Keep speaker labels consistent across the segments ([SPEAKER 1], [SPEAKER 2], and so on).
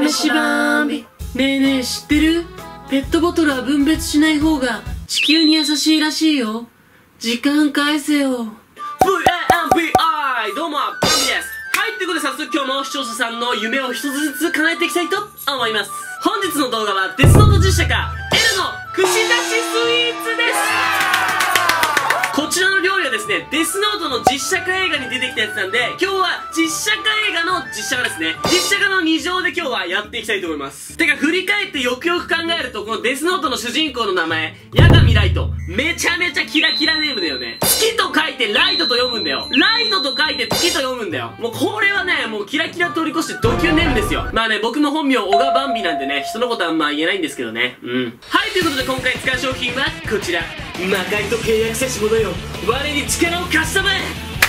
[SPEAKER 1] 飯バンビ。ねえねえ知ってる？ペットボトルは分別しない方が地球に優しいらしいよ。時間返せよ。
[SPEAKER 2] VAMBI どうもバンビです。はい、ということで早速今日も視聴者さんの夢を一つずつ叶えていきたいと思います。本日の動画はデスノート実写化 L の串出しスイーツです。こちらの料理はですね、デスノートの実写化映画に出てきたやつなんで、今日は実写化映画の実写化ですね。実写化の2乗で今日はやっていきたいと思います。てか振り返ってよくよく考えると、このデスノートの主人公の名前、八神ライト。めちゃめちゃキラキラネームだよね。月と書いてライトと読むんだよ。ライトと書いて月と読むんだよ。もうこれはね、もうキラキラ通り越してド級ネームですよ。まあね、僕の本名、小川バンビなんでね、人のことはあんま言えないんですけどね。はい、ということで今回使う商品はこちら。魔界と契約せし者よ。我に力を貸したまえ。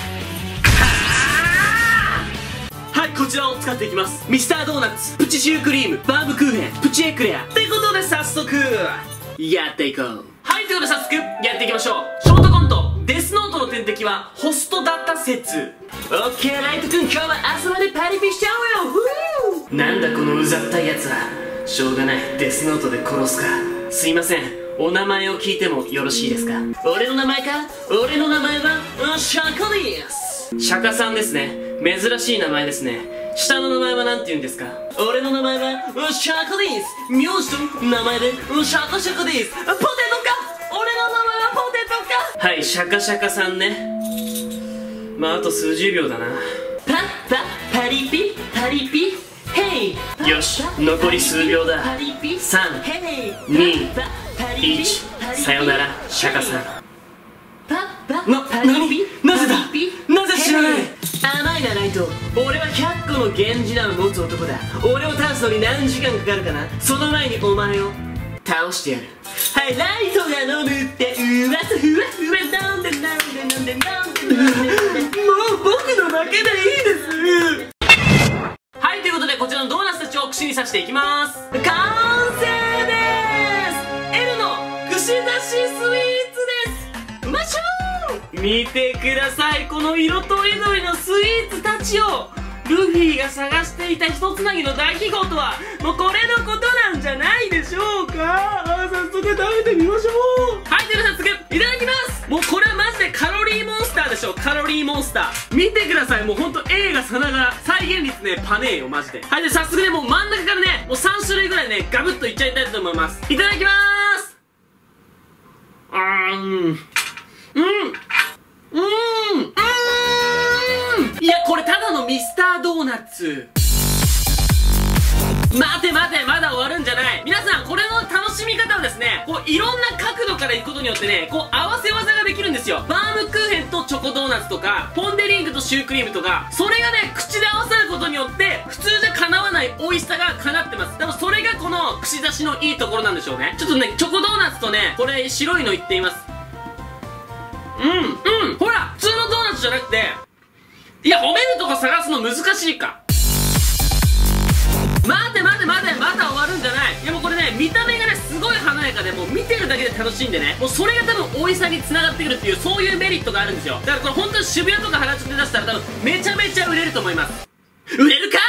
[SPEAKER 2] はい、こちらを使っていきます。ミスタードーナツ、プチシュークリーム、バームクーヘン、プチエクレア。ということで早速、やっていこう。はい、ということで早速、やっていきましょう。ショートコント、デスノートの天敵はホストだった説。オッケー、ライト君、今日は朝までパリピしちゃおうよ。なんだこのうざったいやつは。しょうがない、デスノートで殺すか。すいません、お名前を聞いてもよろしいですか？俺の名前か？俺の名前は、シャカです。シャカさんですね。珍しい名前ですね。下の名前は何て言うんですか？俺の名前は、シャカです。名字と名前で、シャカシャカです。ポテトか？俺の名前はポテトか？はい、シャカシャカさんね。まあ、あと数十秒だな。パリピパリピヘイ。よし、残り数秒だ。3、2、1、さよなら、シャカさん。なぜだ？なぜ知らない？甘いな、ライト。俺は100個の源氏名を持つ男だ。俺を倒すのに何時間かかるかな？その前にお前を倒してやる。はい、ライトが飲むってうわさふわふわ飲んで飲んで飲んで飲んで飲んでもう僕の負けでいいです。はい、ということでこちらのドーナツたちを串に刺していきます。完成でーす。 L の串出しスイーツです。うましょー。見てください、この色とりどりのスイーツたちをルフィが探していた一つなぎの大秘宝とはもうこれのことなんじゃないでしょうか。早速食べてみましょう。はい、では早速いただきます。もうこれはマジでカロリーモンスターでしょ。カロリーモンスター見てください。もうほんと映画さながら再現率ねパネーよマジで。はい、で早速ね、もう真ん中からねもう3種類ぐらいねガブッといっちゃいたいと思います。いただきまーす。いや、これただのミスタードーナツ。待て待て、まだ終わるんじゃない。皆さん、これの楽しみ方はですね、こういろんな角度からいくことによってね、こう合わせ技ができるんですよ。バームクーヘンとチョコドーナツとか、ポンデリングとシュークリームとか、それがね口で合わさることによって普通じゃ叶わない美味しさが叶ってます。多分それがこの串刺しのいいところなんでしょうね。ちょっとね、チョコドーナツとね、これ白いのいってみます。ほら、普通のドーナツじゃなくて、いや、褒めるとこ探すの難しいか。待て待て待て、まだ終わるんじゃない。いや、もうこれね、見た目がねすごい華やかで、もう見てるだけで楽しいんでね、もうそれが多分美味しさに繋がってくるっていう、そういうメリットがあるんですよ。だからこれ本当に渋谷とか原宿で出したら多分めちゃめちゃ売れると思います。売れるか